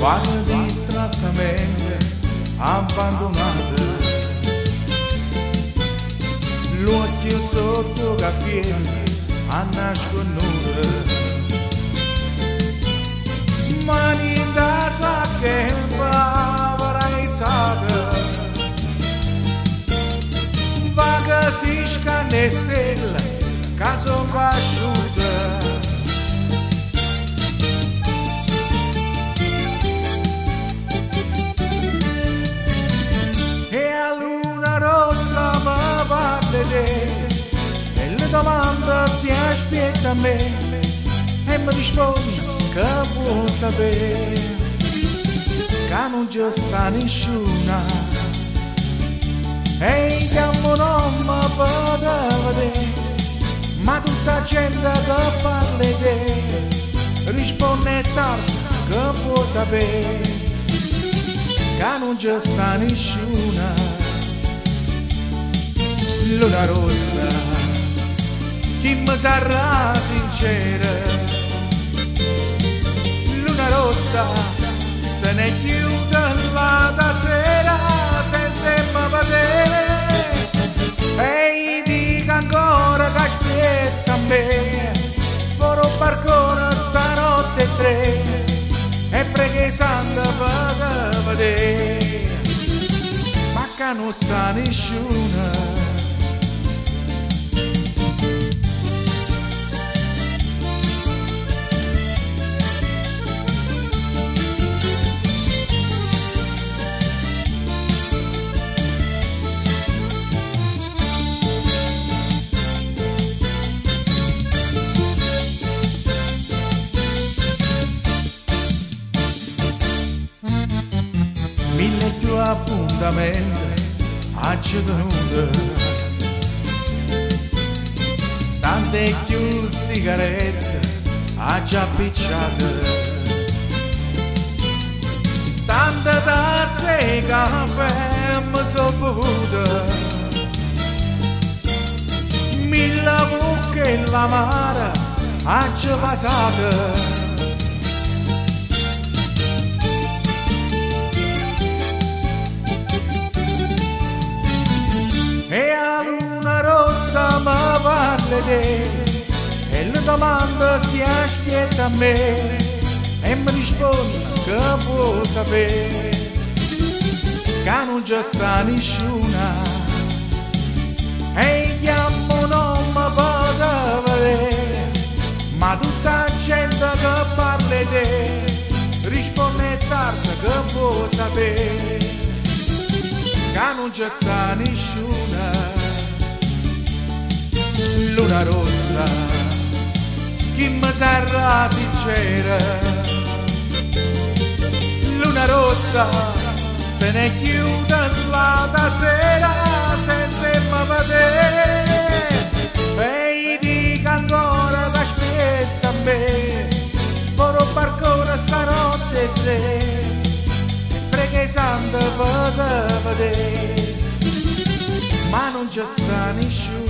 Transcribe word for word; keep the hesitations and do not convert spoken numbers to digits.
guarda distrattamente abbandonata, l'occhio sotto capelli a nasconuta, mani da sacche paralizzata, vaga si scanne stelle che sono asciutta. E a luna rossa mi parla te e le domande si aspetta a me e mi risponde che vuoi sapere che non c'è sta nessuna e che non mi può vedere, ma tutta gente che parla di te risponde tardi che vuoi sapere che non c'è sta nessuna. Luna rossa, chi mi sarà sincera, luna rossa, se ne chiude la sera senza me vedere e dica ancora che aspetta a me fuori un barcone stanotte tre e preghi santa per vedere, ma che non sta nessuna. Mille più appuntamenti acceduti, tante più sigarette già picciate, tante tazze di caffè mi sono bevute, mille mucche la mare già passate. E a luna rossa mi parla te e le domande si aspetta a me e mi risponde che vuoi sapere che non c'è sta nessuna e che non mi può vedere, ma tutta gente che parla di te risponde tardi che vuoi sapere che non c'è sta nessuna. Luna rossa, chi mi sarà sincera, luna rossa, se ne chiude la sera senza me vedere e dica ancora che aspetta a me fuori un barcone stanotte tre preghi santa per vedere, ma non c'è sta nessuna.